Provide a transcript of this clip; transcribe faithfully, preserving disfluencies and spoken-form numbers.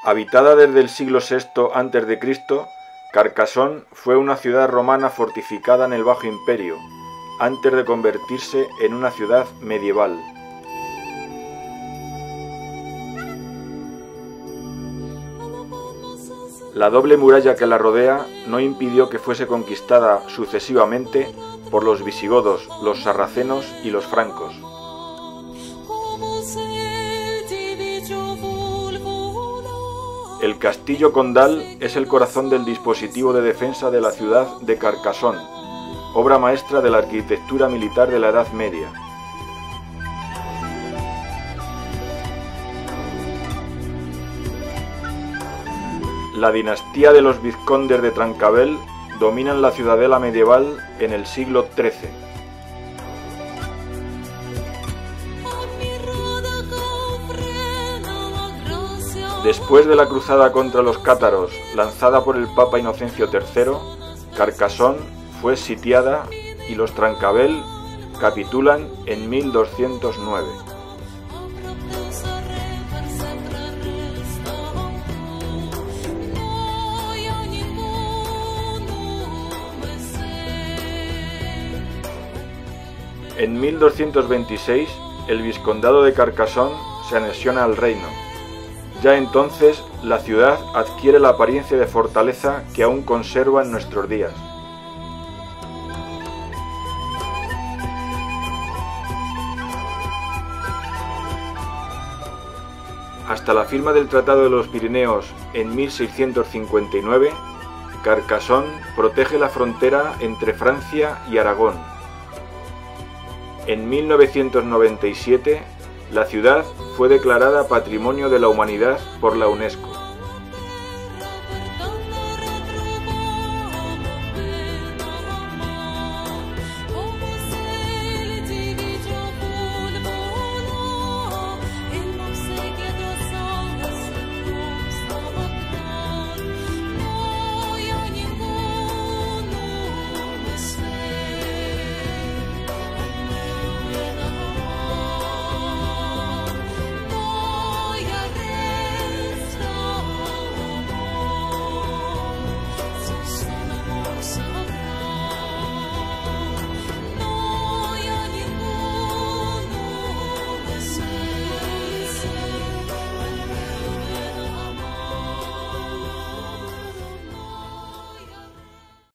Habitada desde el siglo sexto antes de Cristo, Carcasón fue una ciudad romana fortificada en el Bajo Imperio, antes de convertirse en una ciudad medieval. La doble muralla que la rodea no impidió que fuese conquistada sucesivamente por los visigodos, los sarracenos y los francos. El castillo condal es el corazón del dispositivo de defensa de la ciudad de Carcasón, obra maestra de la arquitectura militar de la Edad Media. La dinastía de los vizcondes de Trancabel dominan la ciudadela medieval en el siglo trece. Después de la cruzada contra los cátaros lanzada por el Papa Inocencio tercero, Carcasón fue sitiada y los Trancabel capitulan en mil doscientos nueve. En mil doscientos veintiséis, el vizcondado de Carcasón se anexiona al reino. Ya entonces, la ciudad adquiere la apariencia de fortaleza que aún conserva en nuestros días. Hasta la firma del Tratado de los Pirineos en mil seiscientos cincuenta y nueve, Carcasón protege la frontera entre Francia y Aragón. En mil novecientos noventa y siete, la ciudad fue declarada Patrimonio de la Humanidad por la UNESCO.